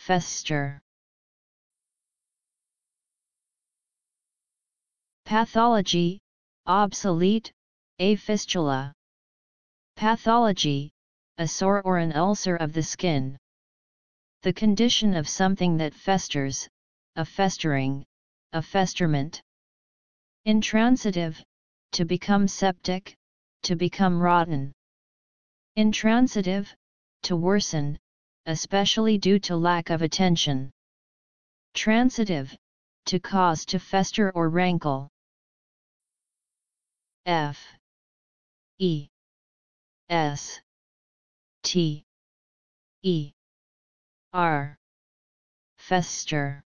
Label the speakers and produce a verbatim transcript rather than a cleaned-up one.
Speaker 1: fester. Pathology, obsolete, a fistula. Pathology, a sore or an ulcer of the skin. The condition of something that festers, a festering, a festerment. Intransitive, to become septic, to become rotten. Intransitive, to worsen, especially due to lack of attention. Transitive, to cause to fester or rankle. F E S T E R Fester.